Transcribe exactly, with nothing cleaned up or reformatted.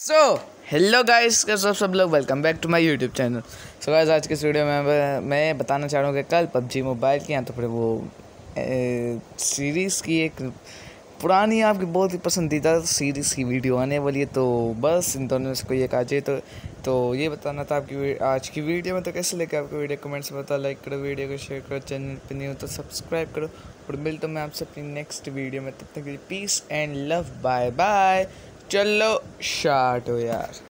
So hello guys, कैसे हो सब लोग। Welcome back to my YouTube channel. So guys, आज के इस वीडियो में मैं मैं बताना चाह रहा हूँ कि कल पबजी मोबाइल की या तो फिर वो सीरीज़ की एक पुरानी आपकी बहुत ही पसंदीदा सीरीज़ की वीडियो आने वाली है। तो बस इन दोनों से कोई एक आ जाए तो तो ये बताना था आपकी आज की वीडियो में। तो कैसे लेके आपको वीडियो कमेंट्स में बताओ, लाइक करो, वीडियो को शेयर करो, चैनल पर नहीं हो तो सब्सक्राइब करो। और मिलता हूँ मैं आपसे अपनी नेक्स्ट वीडियो में। तब तक के लिए peace and love, bye bye. चलो शार्ट हो यार।